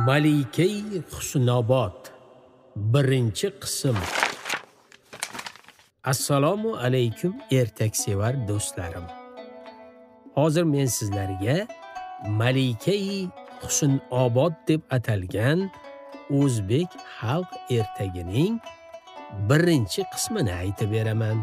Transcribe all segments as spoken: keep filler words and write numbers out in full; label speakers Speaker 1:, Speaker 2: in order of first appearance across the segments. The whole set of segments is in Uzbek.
Speaker 1: Malika-i Husnobod birinchi qism. Assalomu alaykum ertaksevar do'stlarim. Hozir men sizlarga Malika-i Husnobod deb atalgan o'zbek xalq ertagining birinchi qismini aytib beraman.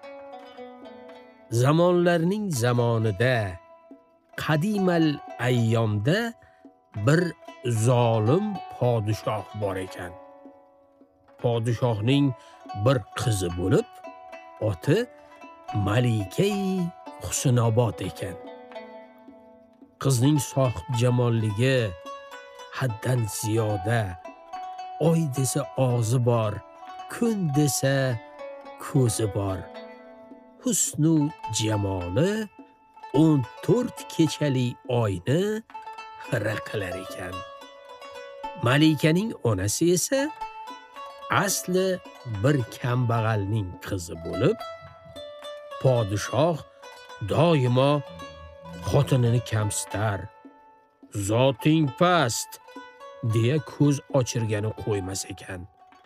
Speaker 1: Zamonlarning zamonida, qadimal ayyomda bir zolim podshoh bor ekan. Podshohning bir qizi bo'lib, oti Malika-i Husnobod ekan. Qizning sohib jamolligi haddan ziyoda, oy desa og'zi bor, kun desa ko'zi bor. Husnu jamoli o'n to'rt kechali oyni xira qilar ekan. Malikaning onasi esa asli bir kambag'alning qizi bo'lib, podshoh doimo xotinini kamsitar, zoting past deya ko'z ochirgani qo'ymas ekan.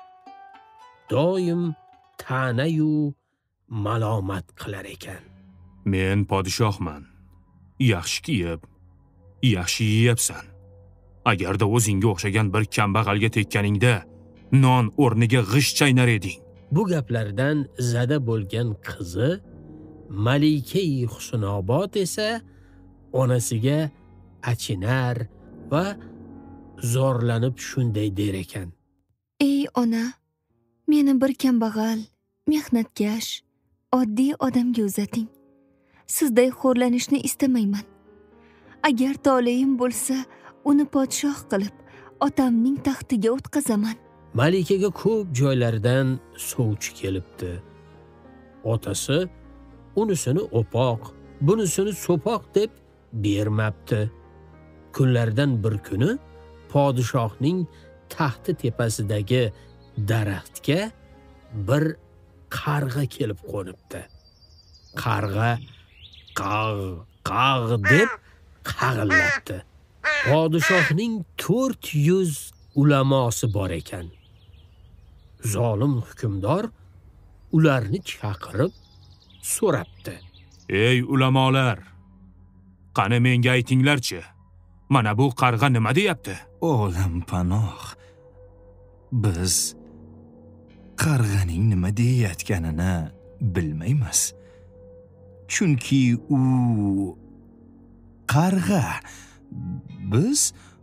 Speaker 1: Doim ta'na-yu malomat qilar ekan.
Speaker 2: Men podshohman. Yaxshi kiyib, yaxshi yeyapsan. Agarda o'zingga o'xshagan bir kambag'alga tekkaningda non o'rniga g'isht chaynar eding.
Speaker 1: Bu gaplardan zada bo'lgan qizi Malika-i Husnobod esa onasiga achinar va zorlanib shunday der ekan.
Speaker 3: Ey ona, meni bir kambag'al, mehnatkash, oddiy odamga uzating. Sizday xo'rlanishni istamayman. Agar toleim bo'lsa, uni podshoh qilib, otamning taxtiga o'tqazaman.
Speaker 1: Malikaga ko'p joylardan sovchi kelibdi. Otasi unisini o'poq, bunisini so'poq deb bermabdi. Kunlardan bir kuni podshohning taxti tepasidagi daraxtga bir qarg'a kelib qo'nibdi. Qarg'a qag' qag' deb qag'illabdi. Podshohning to'rt yuz ulamosi bor ekan. Zolim hukmdor ularni chaqirib so'rabdi.
Speaker 2: Ey ulamolar, qani menga aytinglarchi, mana bu qarg'a nima deyapti?
Speaker 4: Olam panoh, biz qarg'aning nima deyayotganini bilmaymiz. Chunki u qarg'a, biz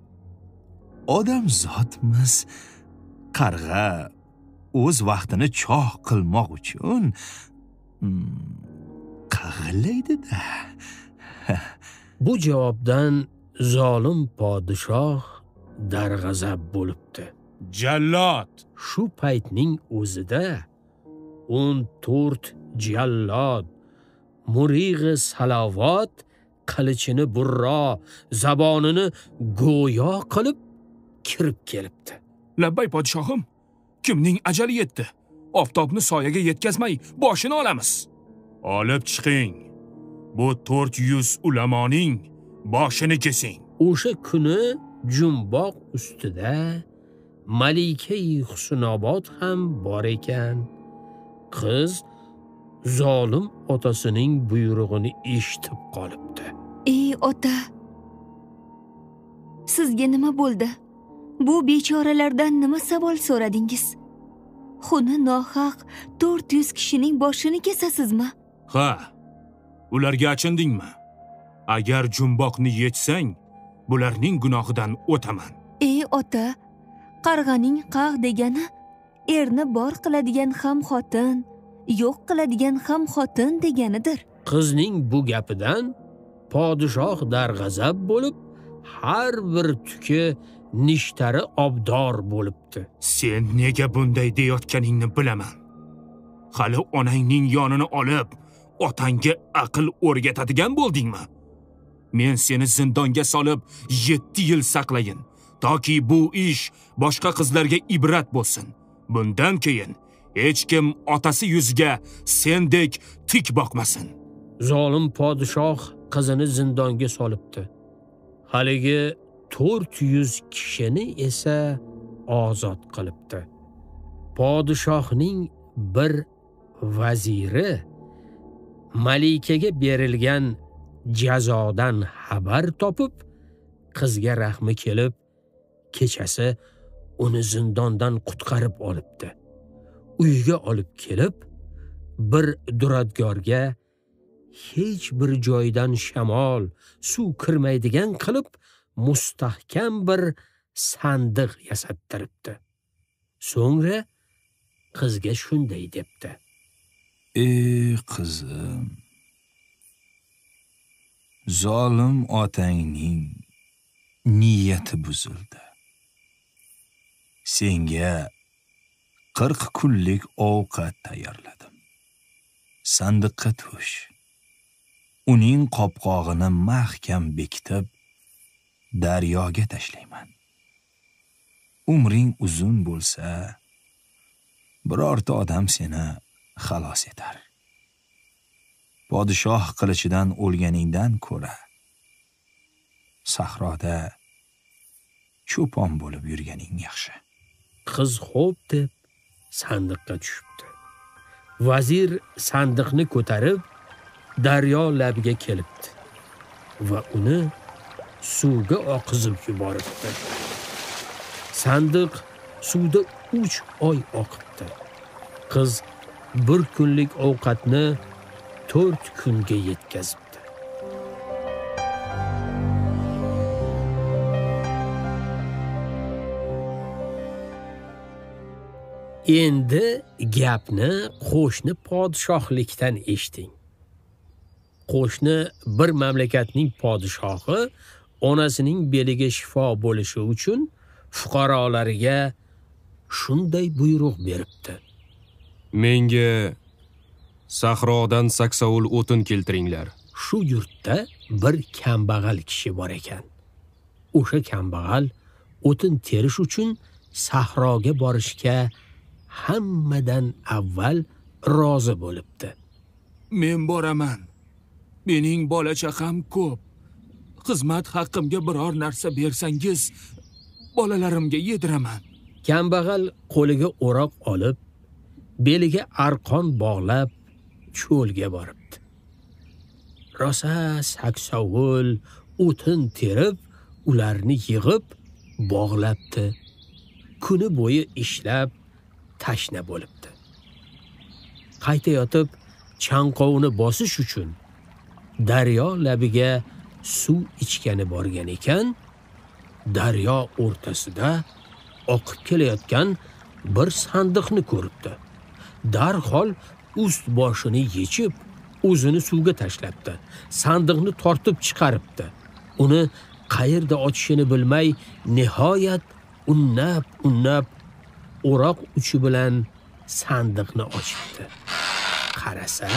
Speaker 4: odamzodmiz. Qarg'a o'z vaqtini choh qilmoq uchun qag'illaydi-da.
Speaker 1: Bu javobdan zolim podshoh darg'azab bo'libdi.
Speaker 2: Jallod!
Speaker 1: Shu paytning o'zida o'n to'rt jallod murig'i salavot qilichini burro, zabonini go'yo qilib kirib kelibdi.
Speaker 2: Labbay podshohim, kimning ajali yetdi? Oftobni soyaga yetkazmay boshini olamiz. Olib chiqing. Bu to'rt yuz ulamoning boshini kesing.
Speaker 1: O'sha kuni jumboq ustida Malika-i Husnobod ham bor ekan. Qiz zolim otasining buyrug'ini eshitib qolibdi.
Speaker 3: Ey ota, sizga nima bo'ldi? Bu bechoralardan nima savol so'radingiz? Xuni nohaq to'rt yuz kishining boshini kesasizmi?
Speaker 2: Ha, ularga achindingmi? Agar jumboqni yechsang, bularning gunohidan o'taman.
Speaker 3: Ey ota, qarg'aning qag' degani erni bor qiladigan ham xotin, yo'q qiladigan ham xotin deganidir.
Speaker 1: Qizning bu gapidan podshoh darg'azab bo'lib, har bir tuki nishtari obdor bo'libdi.
Speaker 2: Sen nega bunday deyotganingni bilaman. Hali onangning yonini olib, otangga aql o'rgatadigan bo'ldingmi? Men seni zindonga solib yetti yil saqlayin, toki bu ish boshqa qizlarga ibrat bo'lsin. Bundan keyin hech kim otasi yuziga sendek tik boqmasin.
Speaker 1: Zolim podshoh qizini zindonga solibdi. Haligi to'rt yuz kishini esa ozod qilibdi. Podshohning bir vaziri malikaga berilgan jazodan xabar topib, qizga rahmi kelib, kechasi uni zindondan qutqarib olibdi. Uyiga olib kelib, bir duradgorga hech bir joydan shamol, suv kirmaydigan qilib, mustahkam bir sandiq yasattiribdi. So'ngra qizga shunday debdi:
Speaker 4: Ey qizim, zolim otangning niyati buzildi. Senga qirq kunlik ovqat tayyorladim. Sandiqqa tush. Uning qopqog'ini mahkam bekitib, daryoga tashlayman. Umring uzun bo'lsa, birorta odam seni xalos etar. Podshoh qilichidan o'lganingdan ko'ra, sahroda cho'pon bo'lib yurganing yaxshi.
Speaker 1: Qiz xo'p deb sandiqqa tushibdi. Vazir sandiqni ko'tarib daryo labiga kelibdi va uni suvga oqizib yuboribdi. Sandiq suvda uch oy oqibdi. Qiz bir kunlik ovqatni to'rt kunga yetkazibdi. Endi gapni qo'shni podshohlikdan eshiting. Qo'shni bir mamlakatning podshohi onasining beliga shifo bo'lishi uchun fuqarolariga shunday buyruq beribdi:
Speaker 5: Menga sahrodan saksovul o'tin keltiringlar.
Speaker 1: Shu yurtda bir kambag'al kishi bor ekan. O'sha kambag'al o'tin terish uchun sahroga borishga hammadan avval rozi bo'libdi.
Speaker 2: Men boraman. Mening bola chaqam ko'p. Xizmat haqqimga biror narsa bersangiz, bolalarimga yediraman.
Speaker 1: Kambag'al qo'liga o'roq olib, beliga arqon bog'lab, cho'lga boribdi. Rosa saksovul, o'tin terib, ularni yig'ib, bog'labdi. Kuni bo'yi ishlab, tashna bo'libdi. Qaytayotib, chanqovni bosish uchun daryo labiga suv ichgani borgan ekan, daryo o'rtasida oqib kelayotgan bir sandiqni ko'ribdi. Darhol ust boshini yechib, o'zini suvga tashlabdi. Sandiqni tortib chiqaribdi. Uni qayerda ochishini bilmay, nihoyat unnab, unnab o'roq uchi bilan sandiqni ochibdi. Qarasa,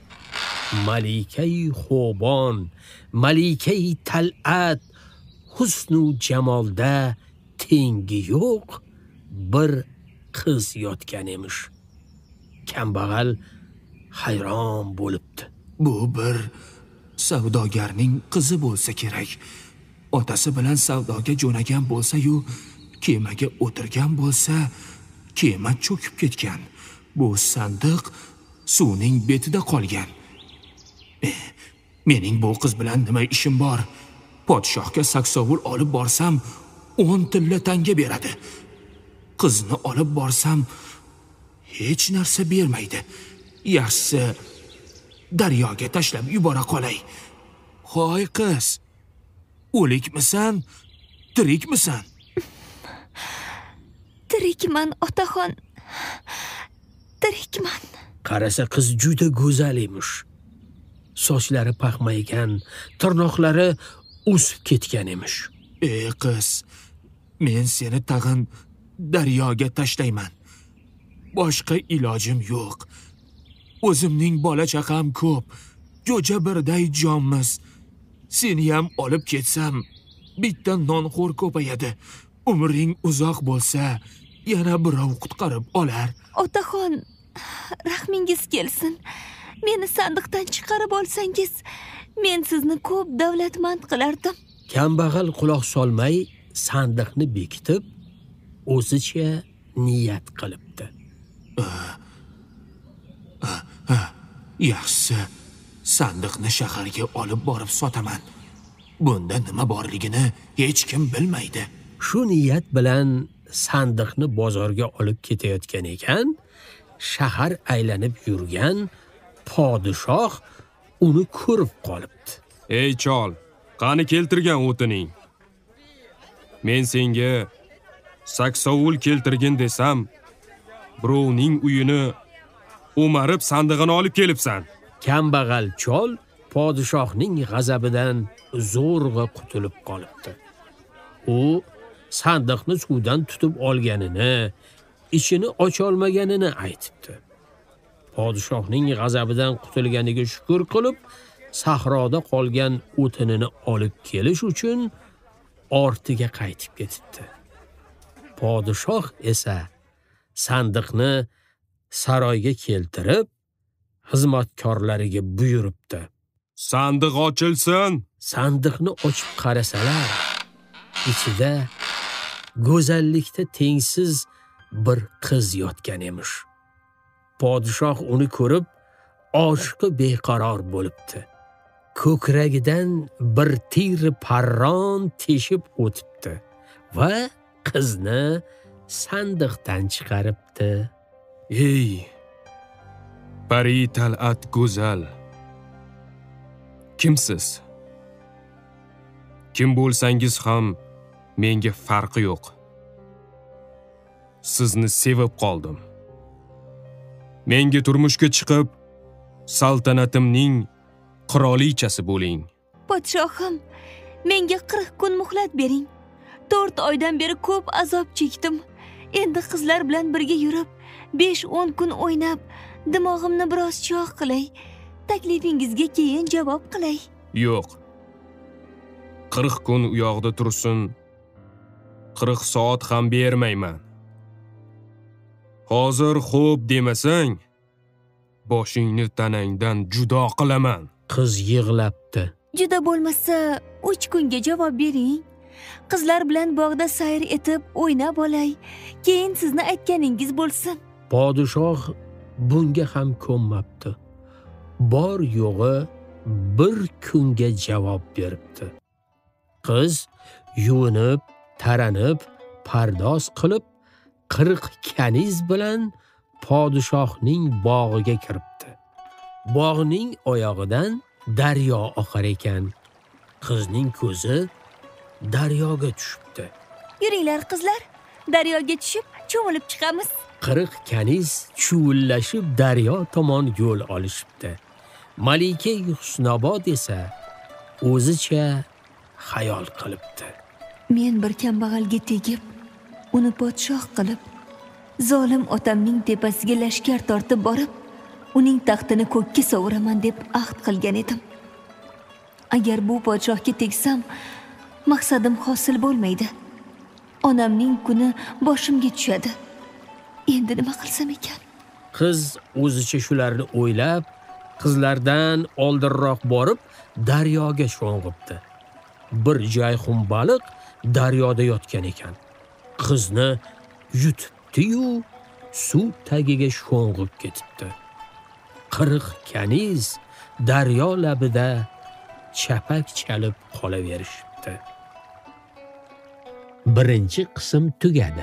Speaker 1: malikai xo'bon, malikai tal'at, husnu jamolda tengi yo'q bir qiz yotgan emish. Kambag'al hayron bo'libdi.
Speaker 2: Bu bir savdogarning qizi bo'lsa kerak. Otasi bilan savdoga jo'nagan bo'lsa-yu, kemaga o'tirgan bo'lsa, kema cho'kib ketgan. Bu sandiq suvning betida qolgan. E, mening bu qiz bilan nima ishim bor? Podshohga saksovul olib borsam, o'n tilla tanga beradi. Qizni olib borsam, hech narsa bermaydi. Yaxshisi daryoga tashlab yubora qolay. Hoy qiz, o'likmisan, tirikmisan?
Speaker 3: Tirikman, otaxon. Tirikman.
Speaker 1: Qarasa qiz juda go'zal emish. Sochlari paxmaygan, tirnoqlari o'sib ketgan emish.
Speaker 2: Ey qiz, men seni tag'in daryoga tashlayman. Boshqa ilojim yo'q. O'zimning bola chaqam ko'p. Jo'ja birday jonmiz. Seni ham olib ketsam, bitta nonxo'r ko'payadi. Umring uzoq bo'lsa, yana birov qutqarib olar.
Speaker 3: Otaxon, rahmingiz kelsin. Meni sandiqdan chiqarib olsangiz, men sizni ko'p davlatmand qilardim.
Speaker 1: Kambag'al quloq solmay sandiqni bekitib, o'zicha niyat qilibdi.
Speaker 2: Yaxshisi, sandiqni shaharga olib borib sotaman. Bunda nima borligini hech kim bilmaydi.
Speaker 1: Shu niyat bilan sandiqni bozorga olib ketayotgan ekan, shahar aylanib yurgan podshoh uni ko'rib qolibdi.
Speaker 5: Ey chol, qani keltirgan o'tining? Men senga saksovul keltirgin desam, birovning uyini o'marib sandig'ini olib kelibsan.
Speaker 1: Kambag'al chol podshohning g'azabidan zo'rg'a qutulib qolibdi. U sandiqni suvdan tutib olganini, ichini ocha olmaganini aytibdi. Podshohning g'azabidan qutulganiga shukr qilib, sahroda qolgan o'tinini olib kelish uchun ortiga qaytib ketibdi. Podshoh esa sandiqni saroyga keltirib, xizmatkorlariga buyuribdi.
Speaker 5: Sandiq ochilsin.
Speaker 1: Sandiqni ochib qarasalar, ichida go'zallikda tengsiz bir qiz yotgan emish. Podshoh uni ko'rib, oshiqi beqaror bo'libdi. Ko'kragidan bir tir parron teshib o'tibdi va qizni sandiqdan chiqaribdi.
Speaker 5: Ey, pari tal'at go'zal. Kimsiz? Kim bo'lsangiz ham menga farqi yo'q. Sizni sevib qoldim. Menga turmushga chiqib, saltanatimning qirolichasi bo'ling.
Speaker 3: Podshohim, menga qirq kun muhlat bering. to'rt oydan beri ko'p azob chekdim. Endi qizlar bilan birga yurib, besh o'n kun o'ynab, dimog'imni biroz cho'q qilay. Taklifingizga keyin javob qilay.
Speaker 5: Yo'q. qirq kun u yoqda tursin. qirq soat ham bermayman. Hozir xo'p demasang, boshingni tanangdan judo qilaman.
Speaker 1: Qiz yig'labdi.
Speaker 3: Juda bo'lmasa, uch kunga javob bering. Qizlar bilan bog'da sayr etib, o'ynab olay. Keyin sizni aytganingiz bo'lsin.
Speaker 1: Podshoh bunga ham ko'nmabdi. Bor yo'g'i bir kunga javob beribdi. Qiz yuvinib, taranib, pardoz qilib, qirq kaniz bilan podshohning bog'iga kiribdi. Bog'ning oyog'idan daryo oqar ekan. Qizning ko'zi daryoga tushibdi.
Speaker 3: Yuringlar qizlar, daryoga tushib, cho'milib chiqamiz.
Speaker 1: qirq kaniz chuvillashib daryo tomon yo'l olishibdi. Malika Husnobod esa o'zicha xayol qilibdi.
Speaker 3: Men bir kambag'alga tegib, uni podshoh qilib, zolim otamning tepasiga lashkar tortib borib, uning taxtini ko'kka sovuraman deb ahd qilgan edim. Agar bu podshohga tegsam, maqsadim hosil bo'lmaydi. Onamning kuni boshimga tushadi. Endi nima qilsam ekan?
Speaker 1: Qiz o'zicha shularni o'ylab, qizlardan oldinroq borib, daryoga sho'ng'ibdi. Bir jayxun baliq daryoda yotgan ekan. Qizni yutibdi-yu, suv tagiga sho'ng'ib ketibdi. qirq kaniz daryo labida chapak chalib qolaverishibdi. Birinchi qism tugadi.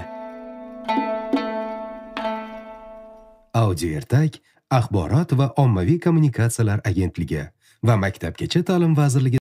Speaker 6: Audio ertak Axborot va ommaviy kommunikatsiyalar agentligi va Maktabgacha ta'lim vazirligi